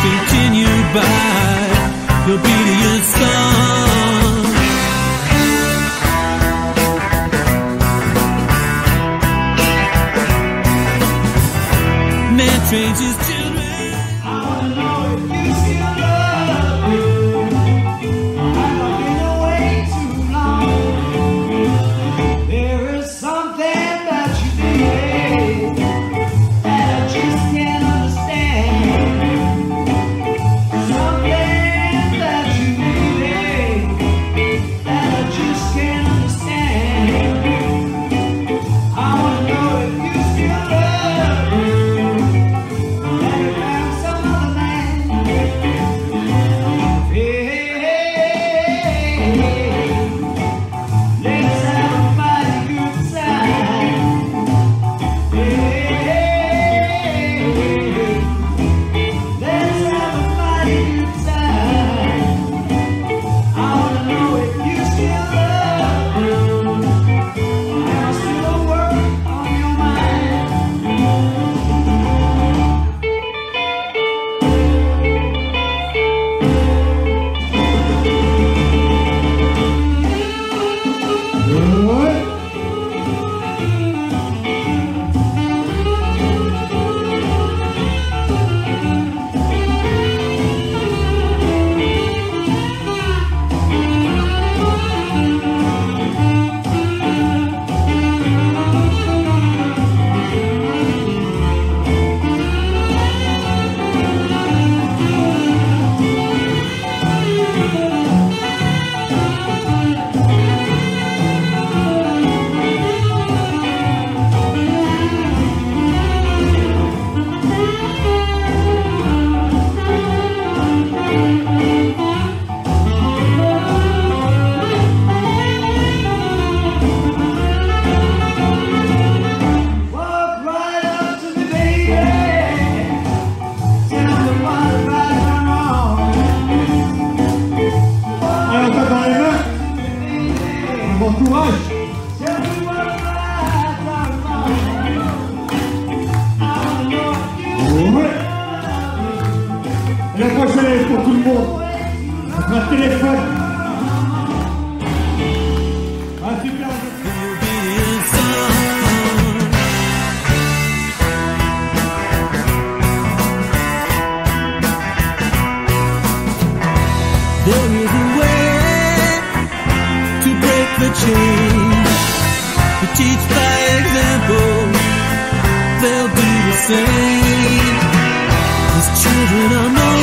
continue by your obedient song. Man trains his children. I wanna know if you still love me. I've been away too long. There is something that you did that I just can't understand. Something that you did that I just can't understand. I wanna know if you still love me. Bon courage. Ouais. Et la prochaine est pour tout le monde. Un téléphone. Un super. There is a way to break the chain, to teach by example, they'll do the same. These children are no